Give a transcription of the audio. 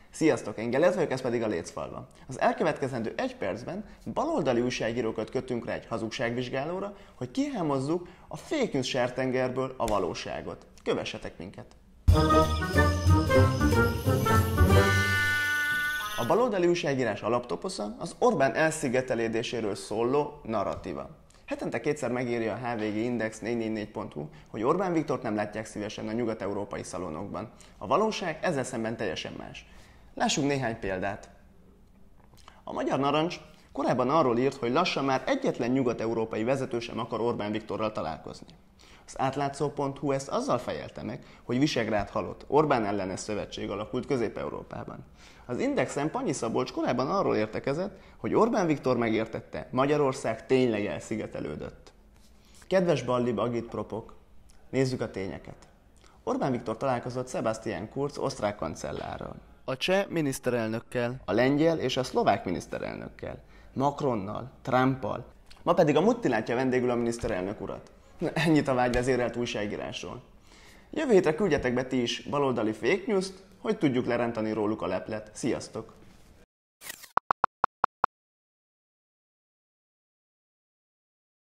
Sziasztok, én Gellért vagyok, ez pedig a Lécfalva. Az elkövetkezendő 1 percben baloldali újságírókat kötünk rá egy hazugságvizsgálóra, hogy kihámozzuk a fake news sertengerből a valóságot. Kövessetek minket! A baloldali újságírás alaptoposza az Orbán elszigetelődéséről szóló narratíva. Hetente 2-szer megírja a HVG Index 444.hu, hogy Orbán Viktort nem látják szívesen a nyugat-európai szalonokban. A valóság ezzel szemben teljesen más. Lássunk néhány példát. A Magyar Narancs korábban arról írt, hogy lassan már egyetlen nyugat-európai vezető sem akar Orbán Viktorral találkozni. Az átlátszó.hu ezt azzal fejelte meg, hogy Visegrád halott, Orbán ellenes szövetség alakult Közép-Európában. Az Indexen Panyi Szabolcs korábban arról értekezett, hogy Orbán Viktor megértette, Magyarország tényleg elszigetelődött. Kedves ballibb agitpropok, nézzük a tényeket. Orbán Viktor találkozott Sebastian Kurz osztrák kancellárral, a cseh miniszterelnökkel, a lengyel és a szlovák miniszterelnökkel, Macronnal, Trumpal, ma pedig a Mutti látja vendégül a miniszterelnök urat. Ennyit a vágyvezérelt újságírásról. Jövő hétre küldjetek be ti is baloldali fake news-t, hogy tudjuk lerántani róluk a leplet. Sziasztok!